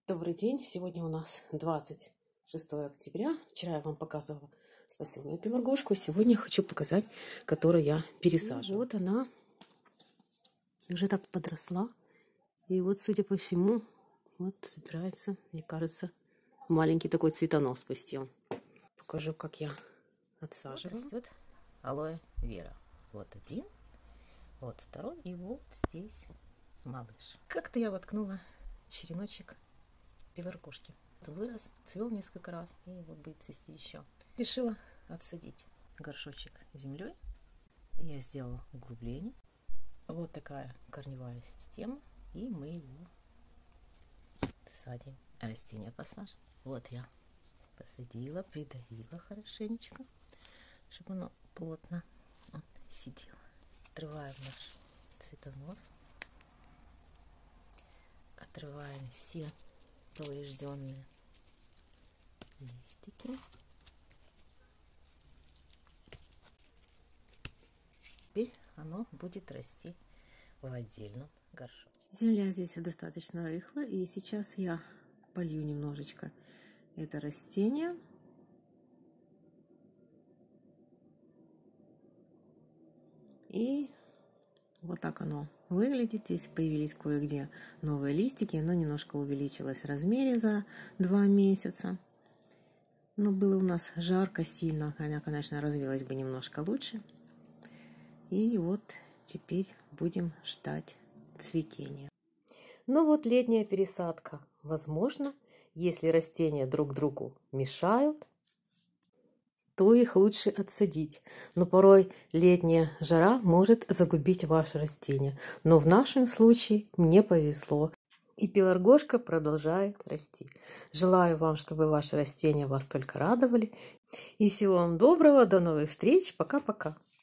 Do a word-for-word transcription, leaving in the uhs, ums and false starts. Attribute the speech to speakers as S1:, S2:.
S1: Добрый день! Сегодня у нас двадцать шестое октября. Вчера я вам показывала спасенную пеларгошку. Сегодня я хочу показать, которую я пересаживаю. Вот она уже так подросла. И вот, судя по всему, вот собирается, мне кажется, маленький такой цветонос спустил. Покажу, как я отсаживаю.
S2: Вот растет алоэ вера. Вот один, вот второй, и вот здесь малыш. Как-то я воткнула череночек пеларгошки. Он вырос, цвел несколько раз, и вот будет цвести еще. Решила отсадить горшочек землей. Я сделала углубление. Вот такая корневая система, и мы его садим. Растение посажим. Вот я посадила, придавила хорошенечко, чтобы оно плотно вот сидело. Отрываем наш цветонос. Отрываем все поврежденные листики. Теперь оно будет расти в отдельном горшке.
S1: Земля здесь достаточно рыхлая, и сейчас я полью немножечко это растение. И вот так оно выглядит. Здесь появились кое-где новые листики. Оно немножко увеличилось в размере за два месяца. Но было у нас жарко сильно. Она, конечно, развилась бы немножко лучше. И вот теперь будем ждать цветения. Ну вот летняя пересадка. Возможно, если растения друг другу мешают, то их лучше отсадить. Но порой летняя жара может загубить ваше растение. Но в нашем случае мне повезло. И пеларгошка продолжает расти. Желаю вам, чтобы ваши растения вас только радовали. И всего вам доброго. До новых встреч. Пока-пока.